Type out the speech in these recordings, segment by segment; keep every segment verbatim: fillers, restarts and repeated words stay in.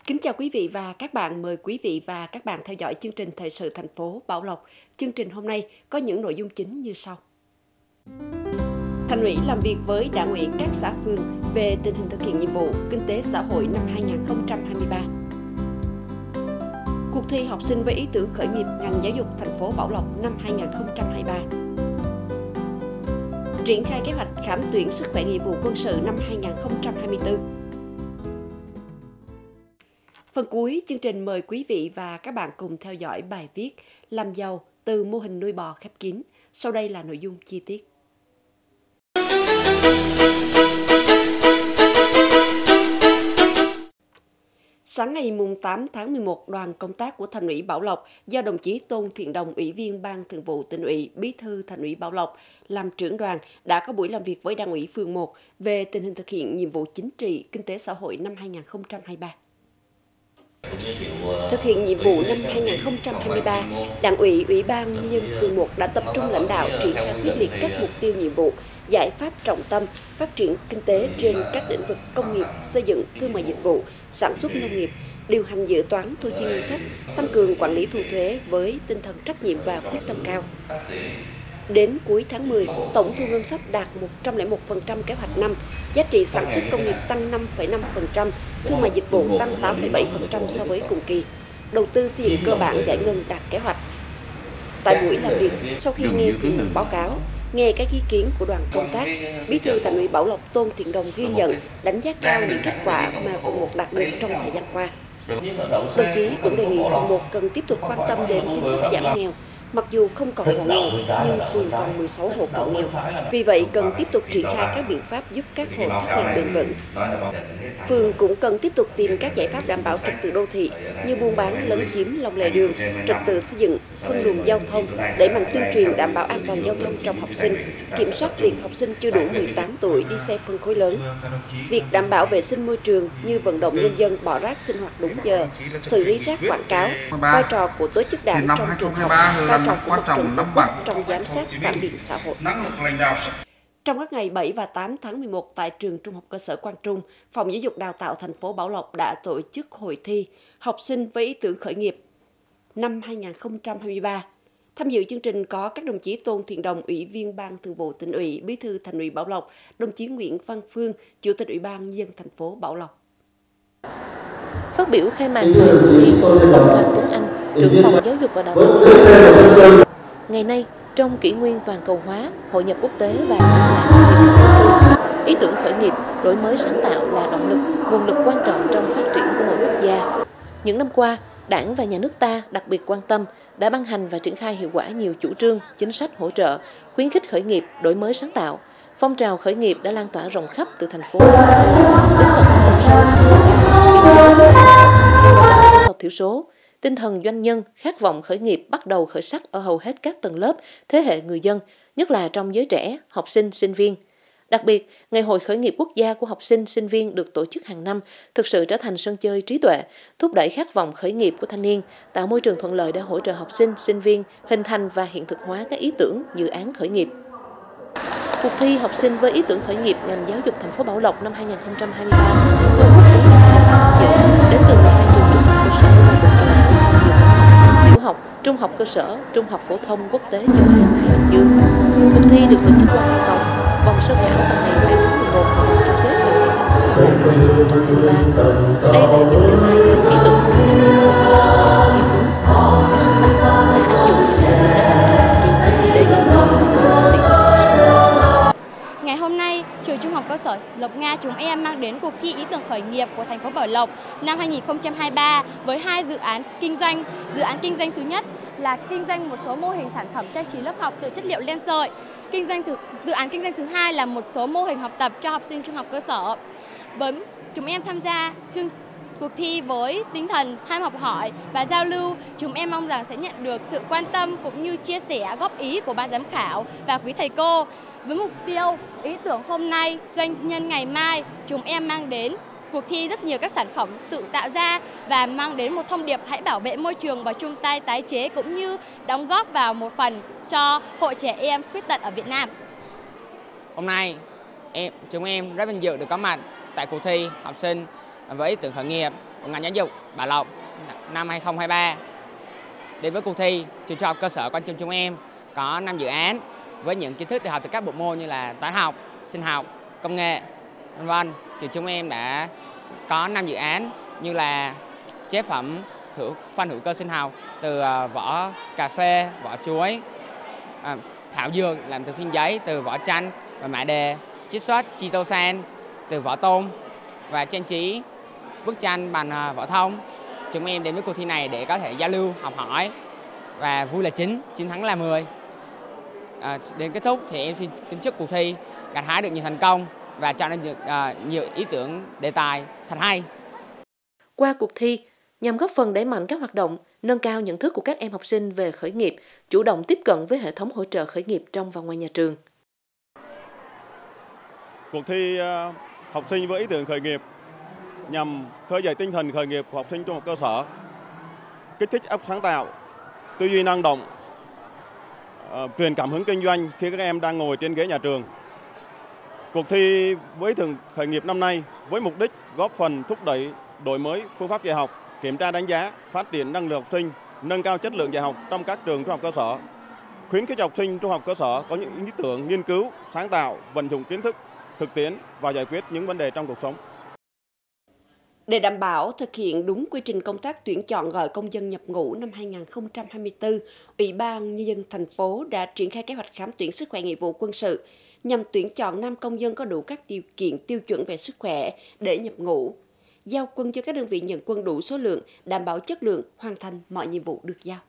Kính chào quý vị và các bạn, mời quý vị và các bạn theo dõi chương trình Thời sự thành phố Bảo Lộc. Chương trình hôm nay có những nội dung chính như sau. Thành ủy làm việc với Đảng ủy các xã phường về tình hình thực hiện nhiệm vụ kinh tế xã hội năm hai nghìn không trăm hai mươi ba. Cuộc thi học sinh với ý tưởng khởi nghiệp ngành giáo dục thành phố Bảo Lộc năm hai nghìn không trăm hai mươi ba. Triển khai kế hoạch khám tuyển sức khỏe nghĩa vụ quân sự năm hai nghìn không trăm hai mươi tư. Phần cuối chương trình mời quý vị và các bạn cùng theo dõi bài viết Làm giàu từ mô hình nuôi bò khép kín. Sau đây là nội dung chi tiết. Sáng ngày tám tháng mười một, đoàn công tác của Thành ủy Bảo Lộc do đồng chí Tôn Thiện Đồng, Ủy viên Ban Thường vụ Tỉnh ủy, Bí thư Thành ủy Bảo Lộc làm trưởng đoàn đã có buổi làm việc với Đảng ủy phường một về tình hình thực hiện nhiệm vụ chính trị kinh tế xã hội năm hai nghìn không trăm hai mươi ba. Thực hiện nhiệm vụ năm hai nghìn không trăm hai mươi ba, Đảng ủy, Ủy ban Nhân dân phường một đã tập trung lãnh đạo triển khai quyết liệt các mục tiêu nhiệm vụ, giải pháp trọng tâm, phát triển kinh tế trên các lĩnh vực công nghiệp, xây dựng, thương mại dịch vụ, sản xuất nông nghiệp, điều hành dự toán thu chi ngân sách, tăng cường quản lý thu thuế với tinh thần trách nhiệm và quyết tâm cao. Đến cuối tháng mười, tổng thu ngân sách đạt một trăm lẻ một phần trăm kế hoạch năm, giá trị sản xuất công nghiệp tăng năm phẩy năm phần trăm, thương mại dịch vụ tăng tám phẩy bảy phần trăm so với cùng kỳ. Đầu tư xây dựng cơ bản giải ngân đạt kế hoạch. Tại buổi làm việc, sau khi nghe phường một báo cáo, nghe các ý kiến của đoàn công tác, Bí thư Thành ủy Bảo Lộc Tôn Thiện Đồng ghi nhận, đánh giá cao những kết quả mà phường một đạt được trong thời gian qua. Đồng chí cũng đề nghị phường một cần tiếp tục quan tâm đến chính sách giảm nghèo. Mặc dù không còn hộ nghèo, nhưng phường còn mười sáu hộ cận nghèo. Vì vậy, cần tiếp tục triển khai các biện pháp giúp các hộ thoát nghèo bền vững. Phường cũng cần tiếp tục tìm các giải pháp đảm bảo trật tự đô thị như buôn bán lấn chiếm lòng lề đường, trật tự xây dựng, phân luồng giao thông, đẩy mạnh tuyên truyền đảm bảo an toàn giao thông trong học sinh, kiểm soát việc học sinh chưa đủ mười tám tuổi đi xe phân khối lớn. Việc đảm bảo vệ sinh môi trường như vận động nhân dân bỏ rác sinh hoạt đúng giờ, xử lý rác quảng cáo, vai trò của tổ chức đảng trong trường học, vai trò của mặt trận tổ quốc trong giám sát phản biện xã hội. Trong các ngày bảy và tám tháng mười một tại trường Trung học cơ sở Quang Trung, Phòng Giáo dục Đào tạo thành phố Bảo Lộc đã tổ chức hội thi học sinh với ý tưởng khởi nghiệp năm hai nghìn không trăm hai mươi ba. Tham dự chương trình có các đồng chí Tôn Thiện Đồng, Ủy viên Ban Thường vụ Tỉnh ủy, Bí thư Thành ủy Bảo Lộc, đồng chí Nguyễn Văn Phương, Chủ tịch Ủy ban Nhân dân thành phố Bảo Lộc. Phát biểu khai mạc hội thi, ông Hoàng Tuấn Anh, trưởng phòng giáo dục và đào tạo. Ngày nay, trong kỷ nguyên toàn cầu hóa, hội nhập quốc tế và ý tưởng khởi nghiệp, đổi mới sáng tạo là động lực, nguồn lực quan trọng trong phát triển của mỗi quốc gia. Những năm qua, Đảng và Nhà nước ta đặc biệt quan tâm, đã ban hành và triển khai hiệu quả nhiều chủ trương, chính sách hỗ trợ, khuyến khích khởi nghiệp, đổi mới sáng tạo. Phong trào khởi nghiệp đã lan tỏa rộng khắp từ thành phố đến tận thiểu số. Tinh thần doanh nhân, khát vọng khởi nghiệp bắt đầu khởi sắc ở hầu hết các tầng lớp, thế hệ người dân, nhất là trong giới trẻ, học sinh, sinh viên. Đặc biệt, Ngày hội khởi nghiệp quốc gia của học sinh, sinh viên được tổ chức hàng năm thực sự trở thành sân chơi trí tuệ, thúc đẩy khát vọng khởi nghiệp của thanh niên, tạo môi trường thuận lợi để hỗ trợ học sinh, sinh viên hình thành và hiện thực hóa các ý tưởng, dự án khởi nghiệp. Cuộc thi học sinh với ý tưởng khởi nghiệp ngành giáo dục thành phố Bảo Lộc năm hai nghìn không trăm hai mươi ba thu hút đến từ mười hai trường trung học cơ sở và một trường tiểu học, trung học cơ sở, trung học phổ thông quốc tế Châu Á Thái Bình Dương. Cuộc thi được tổ chức qua hai vòng, vòng sơ khảo vào ngày hai tháng mười một và vòng chung kết vào ngày hai tháng mười hai năm hai nghìn không trăm hai mươi ba. Đây là những đề tài ý tưởng Ngày hôm nay, trường Trung học cơ sở Lộc Nga chúng em mang đến cuộc thi ý tưởng khởi nghiệp của thành phố Bảo Lộc năm hai nghìn không trăm hai mươi ba với hai dự án kinh doanh. Dự án kinh doanh thứ nhất là kinh doanh một số mô hình sản phẩm trang trí lớp học từ chất liệu len sợi. Kinh doanh thứ, dự án kinh doanh thứ hai là một số mô hình học tập cho học sinh trung học cơ sở. Với chúng em tham gia chương cuộc thi với tinh thần ham học hỏi và giao lưu, chúng em mong rằng sẽ nhận được sự quan tâm cũng như chia sẻ góp ý của ban giám khảo và quý thầy cô. Với mục tiêu, ý tưởng hôm nay, doanh nhân ngày mai, chúng em mang đến cuộc thi rất nhiều các sản phẩm tự tạo ra và mang đến một thông điệp hãy bảo vệ môi trường và chung tay tái chế cũng như đóng góp vào một phần cho Hội Trẻ Em Khuyết Tật ở Việt Nam. Hôm nay, em, chúng em rất vinh dự được có mặt tại cuộc thi học sinh với ý tưởng khởi nghiệp của ngành giáo dục Bảo Lộc năm hai không hai ba. Đến với cuộc thi, trường trung học cơ sở Quang Trung chúng em có năm dự án với những kiến thức được học từ các bộ môn như là toán học, sinh học, công nghệ, vân vân. Trường chúng em đã có năm dự án như là chế phẩm hữu phân hữu cơ sinh học từ vỏ cà phê, vỏ chuối, à, thảo dược làm từ phim giấy, từ vỏ chanh và mã đề, chiết xuất chitosan từ vỏ tôm và trang trí bức tranh bằng vỏ thông. Chúng em đến với cuộc thi này để có thể giao lưu, học hỏi và vui là chính, chiến thắng là mười. À, đến kết thúc thì em xin kính chúc cuộc thi gặt hái được nhiều thành công và chọn ra được à, nhiều ý tưởng đề tài thật hay. Qua cuộc thi, nhằm góp phần đẩy mạnh các hoạt động, nâng cao nhận thức của các em học sinh về khởi nghiệp, chủ động tiếp cận với hệ thống hỗ trợ khởi nghiệp trong và ngoài nhà trường. Cuộc thi uh, học sinh với ý tưởng khởi nghiệp nhằm khơi dậy tinh thần khởi nghiệp của học sinh trung học cơ sở, kích thích óc sáng tạo, tư duy năng động, uh, truyền cảm hứng kinh doanh khi các em đang ngồi trên ghế nhà trường. Cuộc thi với ý tưởng khởi nghiệp năm nay với mục đích góp phần thúc đẩy đổi mới phương pháp dạy học, kiểm tra đánh giá, phát triển năng lực học sinh, nâng cao chất lượng dạy học trong các trường trung học cơ sở, khuyến khích học sinh trung học cơ sở có những ý tưởng nghiên cứu, sáng tạo, vận dụng kiến thức thực tiễn và giải quyết những vấn đề trong cuộc sống. Để đảm bảo thực hiện đúng quy trình công tác tuyển chọn gọi công dân nhập ngũ năm hai nghìn không trăm hai mươi tư, Ủy ban Nhân dân thành phố đã triển khai kế hoạch khám tuyển sức khỏe nghĩa vụ quân sự nhằm tuyển chọn nam công dân có đủ các điều kiện tiêu chuẩn về sức khỏe để nhập ngũ, giao quân cho các đơn vị nhận quân đủ số lượng, đảm bảo chất lượng, hoàn thành mọi nhiệm vụ được giao.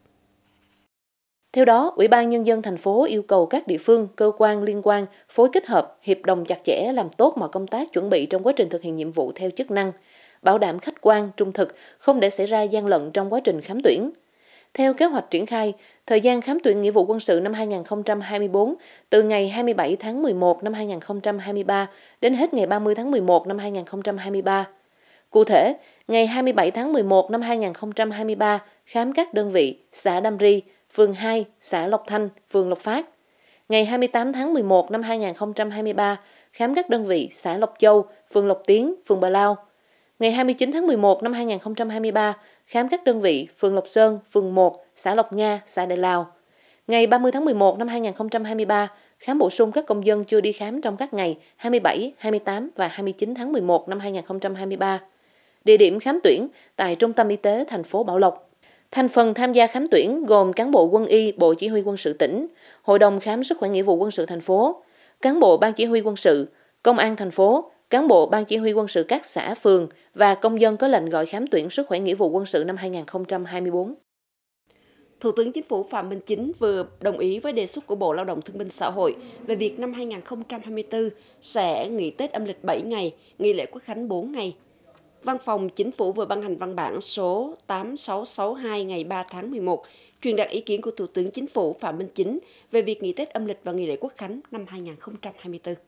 Theo đó, Ủy ban Nhân dân thành phố yêu cầu các địa phương, cơ quan liên quan phối kết hợp, hiệp đồng chặt chẽ làm tốt mọi công tác chuẩn bị trong quá trình thực hiện nhiệm vụ theo chức năng, bảo đảm khách quan, trung thực, không để xảy ra gian lận trong quá trình khám tuyển. Theo kế hoạch triển khai, thời gian khám tuyển nghĩa vụ quân sự năm hai nghìn không trăm hai mươi tư từ ngày hai mươi bảy tháng mười một năm hai nghìn không trăm hai mươi ba đến hết ngày ba mươi tháng mười một năm hai nghìn không trăm hai mươi ba. Cụ thể, ngày hai mươi bảy tháng mười một năm hai nghìn không trăm hai mươi ba khám các đơn vị xã Đam Ri, phường hai, xã Lộc Thanh, phường Lộc Phát. Ngày hai mươi tám tháng mười một năm hai nghìn không trăm hai mươi ba khám các đơn vị xã Lộc Châu, phường Lộc Tiến, phường Bà Lao. Ngày hai mươi chín tháng mười một năm hai nghìn không trăm hai mươi ba khám các đơn vị phường Lộc Sơn, phường một, xã Lộc Nga, xã Đại Lào. Ngày ba mươi tháng mười một năm hai nghìn không trăm hai mươi ba khám bổ sung các công dân chưa đi khám trong các ngày hai mươi bảy, hai mươi tám và hai mươi chín tháng mười một năm hai nghìn không trăm hai mươi ba. Địa điểm khám tuyển tại Trung tâm Y tế thành phố Bảo Lộc. Thành phần tham gia khám tuyển gồm cán bộ quân y Bộ Chỉ huy quân sự tỉnh, Hội đồng khám sức khỏe nghĩa vụ quân sự thành phố, cán bộ Ban Chỉ huy quân sự, Công an thành phố, cán bộ Ban Chỉ huy quân sự các xã, phường và công dân có lệnh gọi khám tuyển sức khỏe nghĩa vụ quân sự năm hai nghìn không trăm hai mươi tư. Thủ tướng Chính phủ Phạm Minh Chính vừa đồng ý với đề xuất của Bộ Lao động Thương binh Xã hội về việc năm hai nghìn không trăm hai mươi tư sẽ nghỉ Tết âm lịch bảy ngày, nghỉ lễ Quốc khánh bốn ngày. Văn phòng Chính phủ vừa ban hành văn bản số tám sáu sáu hai ngày ba tháng mười một, truyền đạt ý kiến của Thủ tướng Chính phủ Phạm Minh Chính về việc nghỉ Tết âm lịch và nghỉ lễ Quốc khánh năm hai nghìn không trăm hai mươi tư.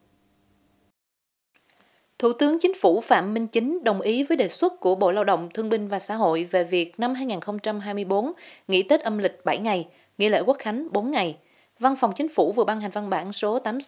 Thủ tướng Chính phủ Phạm Minh Chính đồng ý với đề xuất của Bộ Lao động Thương binh và Xã hội về việc năm hai nghìn không trăm hai mươi tư nghỉ Tết âm lịch bảy ngày, nghỉ lễ Quốc khánh bốn ngày. Văn phòng Chính phủ vừa ban hành văn bản số tám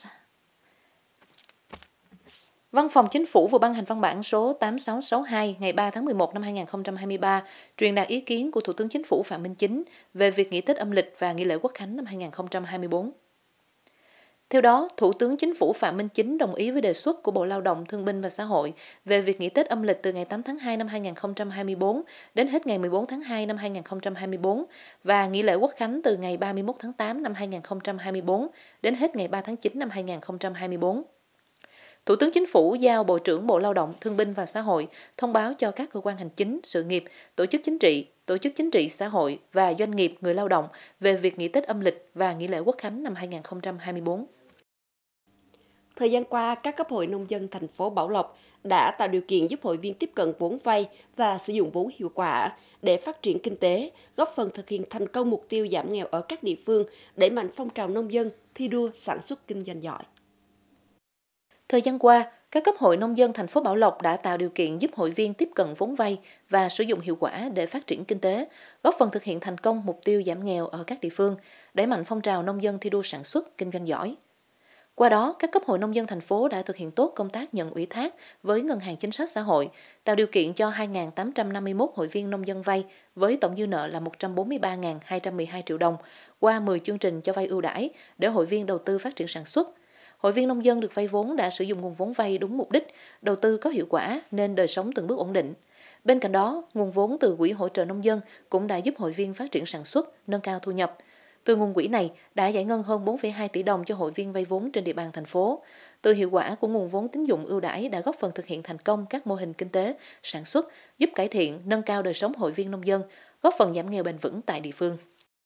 Văn phòng Chính phủ vừa ban hành văn bản số tám sáu sáu hai ngày ba tháng mười một năm hai nghìn không trăm hai mươi ba, truyền đạt ý kiến của Thủ tướng Chính phủ Phạm Minh Chính về việc nghỉ Tết âm lịch và nghỉ lễ Quốc khánh năm hai nghìn không trăm hai mươi tư. Theo đó, Thủ tướng Chính phủ Phạm Minh Chính đồng ý với đề xuất của Bộ Lao động Thương binh và Xã hội về việc nghỉ Tết âm lịch từ ngày tám tháng hai năm hai nghìn không trăm hai mươi tư đến hết ngày mười bốn tháng hai năm hai nghìn không trăm hai mươi tư và nghỉ lễ Quốc khánh từ ngày ba mươi mốt tháng tám năm hai nghìn không trăm hai mươi tư đến hết ngày ba tháng chín năm hai nghìn không trăm hai mươi tư. Thủ tướng Chính phủ giao Bộ trưởng Bộ Lao động, Thương binh và Xã hội thông báo cho các cơ quan hành chính, sự nghiệp, tổ chức chính trị, tổ chức chính trị xã hội và doanh nghiệp người lao động về việc nghỉ Tết âm lịch và nghỉ lễ Quốc khánh năm hai nghìn không trăm hai mươi tư. Thời gian qua, các cấp hội nông dân thành phố Bảo Lộc đã tạo điều kiện giúp hội viên tiếp cận vốn vay và sử dụng vốn hiệu quả để phát triển kinh tế, góp phần thực hiện thành công mục tiêu giảm nghèo ở các địa phương, đẩy mạnh phong trào nông dân thi đua sản xuất kinh doanh giỏi. Thời gian qua, các cấp hội nông dân thành phố Bảo Lộc đã tạo điều kiện giúp hội viên tiếp cận vốn vay và sử dụng hiệu quả để phát triển kinh tế, góp phần thực hiện thành công mục tiêu giảm nghèo ở các địa phương, đẩy mạnh phong trào nông dân thi đua sản xuất kinh doanh giỏi. Qua đó, các cấp hội nông dân thành phố đã thực hiện tốt công tác nhận ủy thác với Ngân hàng Chính sách Xã hội, tạo điều kiện cho hai nghìn tám trăm năm mươi mốt hội viên nông dân vay với tổng dư nợ là một trăm bốn mươi ba nghìn hai trăm mười hai triệu đồng qua mười chương trình cho vay ưu đãi để hội viên đầu tư phát triển sản xuất. Hội viên nông dân được vay vốn đã sử dụng nguồn vốn vay đúng mục đích, đầu tư có hiệu quả nên đời sống từng bước ổn định. Bên cạnh đó, nguồn vốn từ Quỹ hỗ trợ nông dân cũng đã giúp hội viên phát triển sản xuất, nâng cao thu nhập. Từ nguồn quỹ này đã giải ngân hơn bốn phẩy hai tỷ đồng cho hội viên vay vốn trên địa bàn thành phố. Từ hiệu quả của nguồn vốn tín dụng ưu đãi đã góp phần thực hiện thành công các mô hình kinh tế, sản xuất, giúp cải thiện, nâng cao đời sống hội viên nông dân, góp phần giảm nghèo bền vững tại địa phương.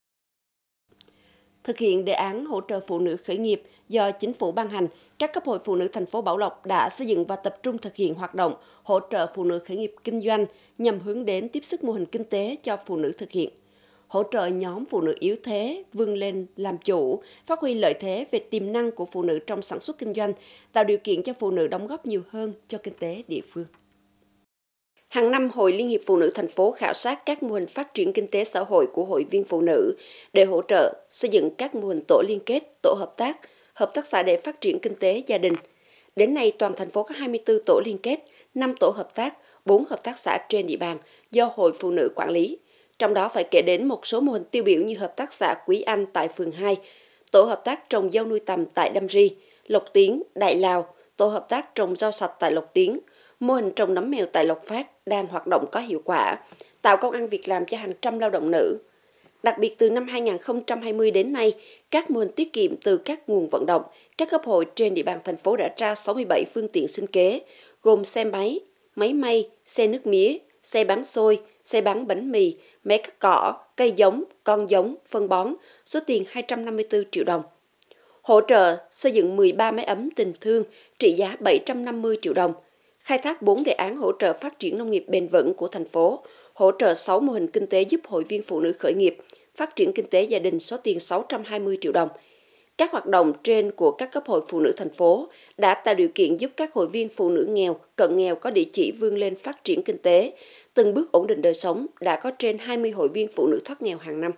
Thực hiện đề án hỗ trợ phụ nữ khởi nghiệp do chính phủ ban hành, các cấp hội phụ nữ thành phố Bảo Lộc đã xây dựng và tập trung thực hiện hoạt động hỗ trợ phụ nữ khởi nghiệp kinh doanh nhằm hướng đến tiếp sức mô hình kinh tế cho phụ nữ thực hiện. Hỗ trợ nhóm phụ nữ yếu thế vươn lên làm chủ, phát huy lợi thế về tiềm năng của phụ nữ trong sản xuất kinh doanh, tạo điều kiện cho phụ nữ đóng góp nhiều hơn cho kinh tế địa phương. Hàng năm, Hội Liên hiệp Phụ nữ thành phố khảo sát các mô hình phát triển kinh tế xã hội của hội viên phụ nữ để hỗ trợ xây dựng các mô hình tổ liên kết, tổ hợp tác, hợp tác xã để phát triển kinh tế gia đình. Đến nay, toàn thành phố có hai mươi tư tổ liên kết, năm tổ hợp tác, bốn hợp tác xã trên địa bàn do Hội Phụ nữ quản lý. Trong đó phải kể đến một số mô hình tiêu biểu như hợp tác xã Quý Anh tại phường hai, tổ hợp tác trồng dâu nuôi tầm tại Đam Ri, Lộc Tiến, Đại Lào, tổ hợp tác trồng rau sạch tại Lộc Tiến, mô hình trồng nấm mèo tại Lộc Phát đang hoạt động có hiệu quả, tạo công ăn việc làm cho hàng trăm lao động nữ. Đặc biệt từ năm hai nghìn không trăm hai mươi đến nay, các mô hình tiết kiệm từ các nguồn vận động, các cấp hội trên địa bàn thành phố đã trao sáu mươi bảy phương tiện sinh kế, gồm xe máy, máy may, xe nước mía, xe bán xôi, xe bán bánh mì, máy cắt cỏ, cây giống, con giống, phân bón, số tiền hai trăm năm mươi tư triệu đồng. Hỗ trợ xây dựng mười ba máy ấm tình thương trị giá bảy trăm năm mươi triệu đồng. Khai thác bốn đề án hỗ trợ phát triển nông nghiệp bền vững của thành phố, hỗ trợ sáu mô hình kinh tế giúp hội viên phụ nữ khởi nghiệp, phát triển kinh tế gia đình số tiền sáu trăm hai mươi triệu đồng. Các hoạt động trên của các cấp hội phụ nữ thành phố đã tạo điều kiện giúp các hội viên phụ nữ nghèo, cận nghèo có địa chỉ vươn lên phát triển kinh tế, từng bước ổn định đời sống, đã có trên hai mươi hội viên phụ nữ thoát nghèo hàng năm.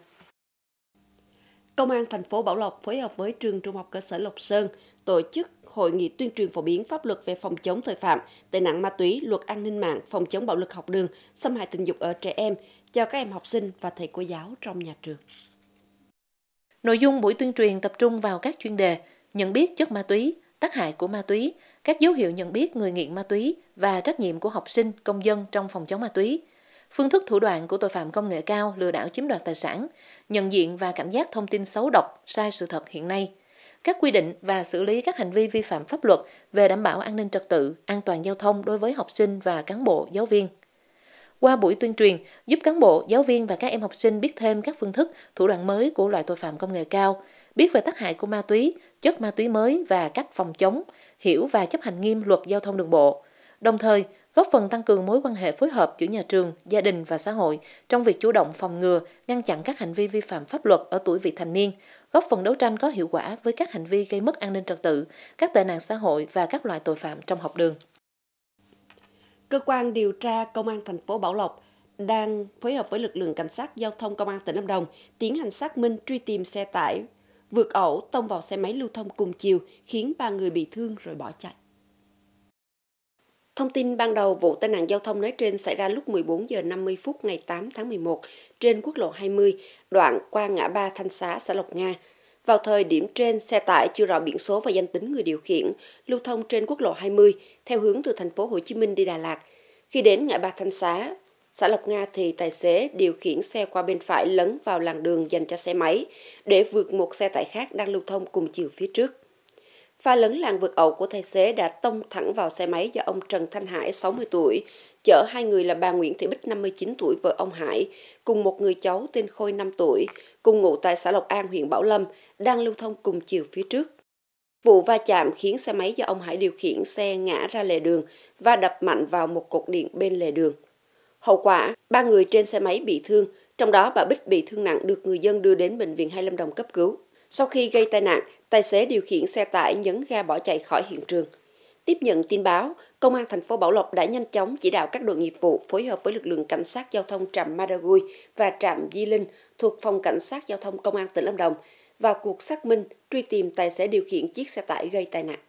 Công an thành phố Bảo Lộc phối hợp với trường Trung học cơ sở Lộc Sơn tổ chức hội nghị tuyên truyền phổ biến pháp luật về phòng chống tội phạm, tệ nạn ma túy, luật an ninh mạng, phòng chống bạo lực học đường, xâm hại tình dục ở trẻ em cho các em học sinh và thầy cô giáo trong nhà trường. Nội dung buổi tuyên truyền tập trung vào các chuyên đề nhận biết chất ma túy, tác hại của ma túy, các dấu hiệu nhận biết người nghiện ma túy và trách nhiệm của học sinh, công dân trong phòng chống ma túy, phương thức thủ đoạn của tội phạm công nghệ cao lừa đảo chiếm đoạt tài sản, nhận diện và cảnh giác thông tin xấu độc, sai sự thật hiện nay, các quy định và xử lý các hành vi vi phạm pháp luật về đảm bảo an ninh trật tự, an toàn giao thông đối với học sinh và cán bộ, giáo viên. Qua buổi tuyên truyền, giúp cán bộ, giáo viên và các em học sinh biết thêm các phương thức, thủ đoạn mới của loại tội phạm công nghệ cao, biết về tác hại của ma túy, chất ma túy mới và cách phòng chống, hiểu và chấp hành nghiêm luật giao thông đường bộ. Đồng thời, góp phần tăng cường mối quan hệ phối hợp giữa nhà trường, gia đình và xã hội trong việc chủ động phòng ngừa, ngăn chặn các hành vi vi phạm pháp luật ở tuổi vị thành niên, góp phần đấu tranh có hiệu quả với các hành vi gây mất an ninh trật tự, các tệ nạn xã hội và các loại tội phạm trong học đường. Cơ quan điều tra Công an thành phố Bảo Lộc đang phối hợp với lực lượng cảnh sát giao thông Công an tỉnh Lâm Đồng tiến hành xác minh truy tìm xe tải vượt ẩu tông vào xe máy lưu thông cùng chiều khiến ba người bị thương rồi bỏ chạy. Thông tin ban đầu, vụ tai nạn giao thông nói trên xảy ra lúc mười bốn giờ năm mươi phút ngày tám tháng mười một trên quốc lộ hai mươi, đoạn qua ngã ba Thanh Xá, xã Lộc Nga. Vào thời điểm trên, xe tải chưa rõ biển số và danh tính người điều khiển, lưu thông trên quốc lộ hai mươi theo hướng từ thành phố Hồ Chí Minh đi Đà Lạt. Khi đến ngã ba Thanh Xá, xã Lộc Nga thì tài xế điều khiển xe qua bên phải lấn vào làn đường dành cho xe máy để vượt một xe tải khác đang lưu thông cùng chiều phía trước. Pha lấn làn vượt ẩu của tài xế đã tông thẳng vào xe máy do ông Trần Thanh Hải, sáu mươi tuổi, chở hai người là bà Nguyễn Thị Bích, năm mươi chín tuổi, vợ ông Hải, cùng một người cháu tên Khôi, năm tuổi, cùng ngụ tại xã Lộc An, huyện Bảo Lâm, đang lưu thông cùng chiều phía trước. Vụ va chạm khiến xe máy do ông Hải điều khiển xe ngã ra lề đường và đập mạnh vào một cột điện bên lề đường. Hậu quả, ba người trên xe máy bị thương, trong đó bà Bích bị thương nặng được người dân đưa đến Bệnh viện Hai Lâm Đồng cấp cứu. Sau khi gây tai nạn, tài xế điều khiển xe tải nhấn ga bỏ chạy khỏi hiện trường. Tiếp nhận tin báo, Công an thành phố Bảo Lộc đã nhanh chóng chỉ đạo các đội nghiệp vụ phối hợp với lực lượng cảnh sát giao thông trạm Madagui và trạm Di Linh thuộc Phòng Cảnh sát Giao thông Công an tỉnh Lâm Đồng vào cuộc xác minh, truy tìm tài xế điều khiển chiếc xe tải gây tai nạn.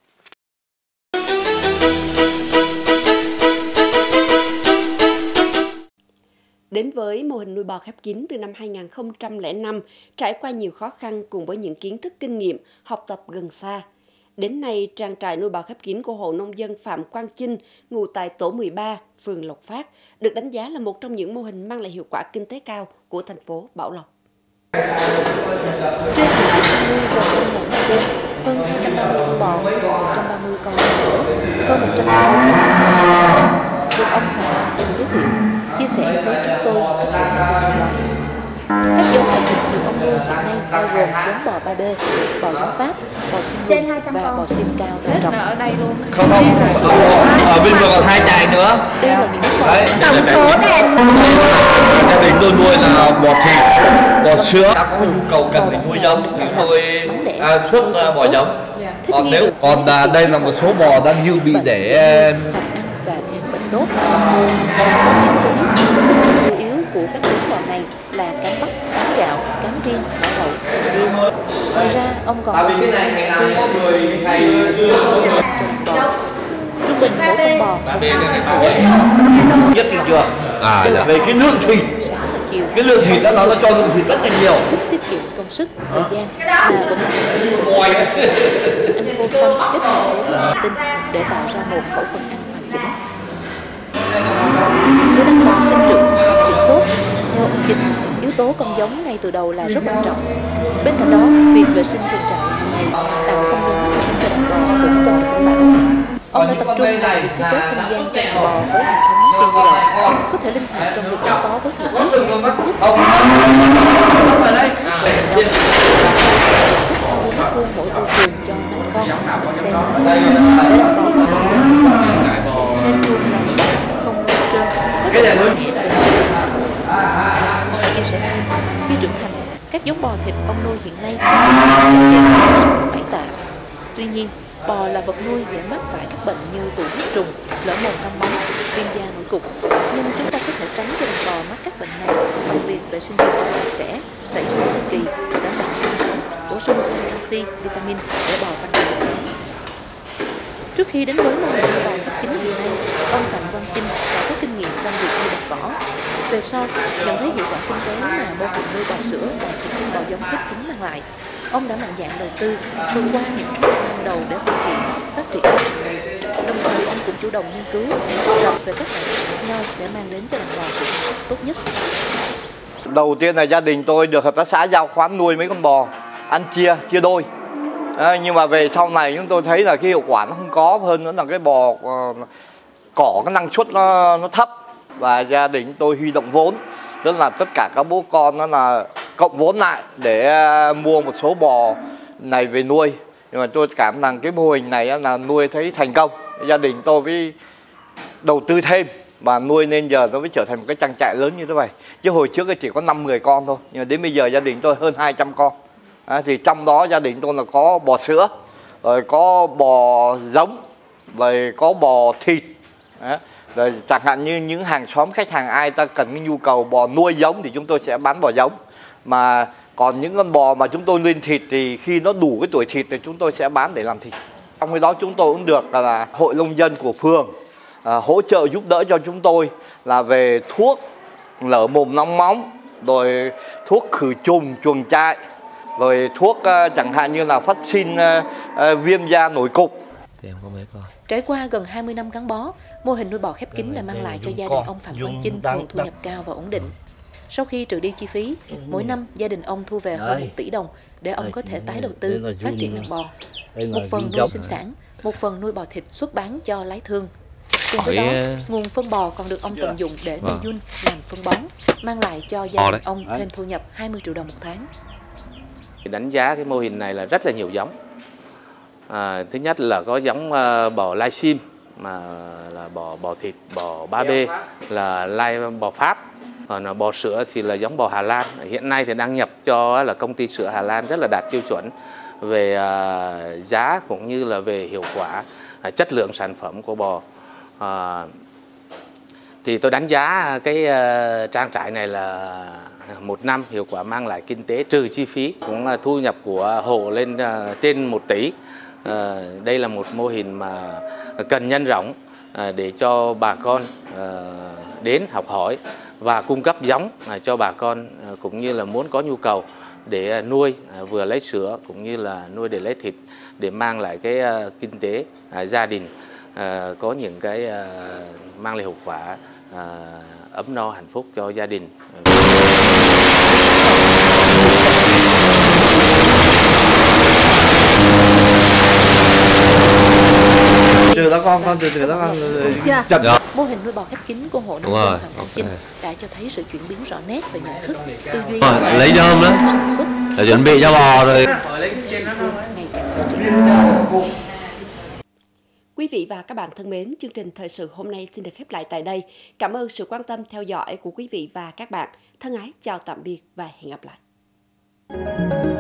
Đến với mô hình nuôi bò khép kín từ năm hai nghìn không trăm lẻ năm, trải qua nhiều khó khăn cùng với những kiến thức kinh nghiệm, học tập gần xa. Đến nay, trang trại nuôi bò khép kín của hộ nông dân Phạm Quang Chinh, ngụ tại tổ mười ba, phường Lộc Phát, được đánh giá là một trong những mô hình mang lại hiệu quả kinh tế cao của thành phố Bảo Lộc. Trên diện tích nuôi gồm hơn một trăm, hơn hai trăm ba mươi con bò, một trăm ba mươi con sữa, hơn một trăm năm mươi con được ông Phạm Quang Chinh giới thiệu, chia sẻ với chúng tôi các loại hình. Các giống bò thịt được ông nuôi hiện nay bao gồm giống bò ba B, bò giống Pháp, bò sim rừng và bò sim cao và rộng. Ở đây luôn. Không không, ở, ở bên vừa còn hai trại nữa. Đây là những bò Đấy, tổng số này gia đình tôi nuôi là bò thịt, bò sữa. Đã có nhu cầu cần để nuôi giống thì tôi à, xuất uh, bò giống. Còn nếu còn à, đây là một số bò đang như bị để sạch ăn và thêm bệnh đốt. Chủ yếu của các giống bò này là cám bắp, cám gạo, cám riêng, đậu đậu, điên. Ngoài ra ông còn bổ sung trung bình mỗi con bò nhất thị trường. À là về cái lượng thịt, cái lượng thịt đó nó cho lượng thịt rất là nhiều. Tiết kiệm công sức, thời gian mà vẫn anh vô phân kết hợp với tinh để tạo ra một khẩu phần ăn hoàn chỉnh. Để đảm bảo sinh trưởng phát triển tốt, theo ông Chinh, yếu tố con giống ngay từ đầu là rất quan trọng. Bên cạnh đó, việc vệ sinh chuồng trại hàng ngày tạo không gian phát triển cho đàn bò cũng cần được đảm bảo. Ông đã tập trung vào việc thiết kế không gian cho đàn bò với hệ thống chuồng trại có thể linh hoạt trong việc ứng phó với thời tiết, thời tiết mỗi ô chuồng cho năm con, xem để đàn bò nên chuồng làm không trơn, có thể là chia sẻ thêm, khi trưởng thành, các giống bò thịt ông nuôi hiện nay bảy tạ. Tuy nhiên, bò là vật nuôi dễ mắc phải các bệnh như tụ huyết trùng, lở mồm long móng, viêm da nổi cục. Nhưng chúng ta có thể tránh cho đàn bò mắc các bệnh này bằng việc vệ sinh chuồng trại sạch sẽ, tẩy uế định kỳ, đảm bảo dinh dưỡng, bổ sung canxi, vitamin để bò tăng trưởng. Trước khi đến với mô hình nuôi bò khép kín hiện nay, ông Phạm Quang Chinh đã có kinh nghiệm trong việc nuôi bò cỏ. Về sau, nhận thấy hiệu quả kinh tế mà mô hình nuôi bò sữa, bò thịt, bò giống khép kín mang lại, ông đã mạnh dạn đầu tư, vượt qua những khó khăn ban đầu để hoàn thiện, phát triển mô hình này. Đồng thời, ông cũng chủ động nghiên cứu, học tập về các loại khác nhau để mang đến cho đàn bò sự tốt nhất. Đầu tiên là gia đình tôi được hợp tác xã giao khoán nuôi mấy con bò, ăn chia, chia đôi. À, nhưng mà về sau này chúng tôi thấy là cái hiệu quả nó không có, hơn nữa là cái bò uh, cỏ cái năng suất nó, nó thấp. Và gia đình tôi huy động vốn, tức là tất cả các bố con nó là cộng vốn lại để uh, mua một số bò này về nuôi. Nhưng mà tôi cảm rằng cái mô hình này là nuôi thấy thành công. Gia đình tôi mới đầu tư thêm và nuôi nên giờ nó mới trở thành một cái trang trại lớn như thế này. Chứ hồi trước chỉ có năm mười con thôi, nhưng mà đến bây giờ gia đình tôi hơn hai trăm con. À, thì trong đó gia đình tôi là có bò sữa, rồi có bò giống, rồi có bò thịt. À, rồi chẳng hạn như những hàng xóm khách hàng ai ta cần cái nhu cầu bò nuôi giống thì chúng tôi sẽ bán bò giống. Mà còn những con bò mà chúng tôi nuôi thịt thì khi nó đủ cái tuổi thịt thì chúng tôi sẽ bán để làm thịt. Trong cái đó chúng tôi cũng được là, là hội nông dân của phường à, hỗ trợ giúp đỡ cho chúng tôi là về thuốc lở mồm long móng, rồi thuốc khử trùng chuồng trại, rồi thuốc uh, chẳng hạn như là vaccine uh, uh, viêm da nổi cục. Trải qua gần hai mươi năm gắn bó, mô hình nuôi bò khép kín đã mang lại cho gia đình ông Phạm Quang Chinh nguồn thu nhập cao và ổn định. Sau khi trừ đi chi phí, mỗi năm gia đình ông thu về hơn một tỷ đồng để ông có thể tái đầu tư, phát triển đàn bò. Một phần nuôi sinh sản, một phần nuôi bò thịt xuất bán cho lái thương. Cùng với đó, nguồn phân bò còn được ông tận dụng để nuôi giun, làm phân bón, mang lại cho gia đình ông thêm thu nhập hai mươi triệu đồng một tháng. Đánh giá cái mô hình này là rất là nhiều giống. À, thứ nhất là có giống uh, bò lai sim mà là bò bò thịt, bò ba B là lai bò Pháp, còn là bò sữa thì là giống bò Hà Lan. Hiện nay thì đang nhập cho là công ty sữa Hà Lan rất là đạt tiêu chuẩn về uh, giá cũng như là về hiệu quả, uh, chất lượng sản phẩm của bò. Uh, Thì tôi đánh giá cái uh, trang trại này là một năm hiệu quả mang lại kinh tế trừ chi phí, cũng là thu nhập của hộ lên uh, trên một tỷ. Uh, đây là một mô hình mà cần nhân rộng uh, để cho bà con uh, đến học hỏi và cung cấp giống uh, cho bà con uh, cũng như là muốn có nhu cầu để uh, nuôi uh, vừa lấy sữa cũng như là nuôi để lấy thịt, để mang lại cái uh, kinh tế uh, gia đình uh, có những cái uh, mang lại hiệu quả uh, ấm no hạnh phúc cho gia đình. Từ đó con, con từ từ đó con. Chưa. Mô hình nuôi bò khép kín của hộ nông dân Phạm Ngọc Chinh đã cho thấy sự chuyển biến rõ nét về nhận thức, tư duy, lấy nhôm đó, để chuẩn bị cho bò rồi. Quý vị và các bạn thân mến, chương trình thời sự hôm nay xin được khép lại tại đây. Cảm ơn sự quan tâm theo dõi của quý vị và các bạn. Thân ái chào tạm biệt và hẹn gặp lại.